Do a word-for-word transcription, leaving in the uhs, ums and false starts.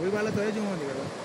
Voy para la torre, yo me voy a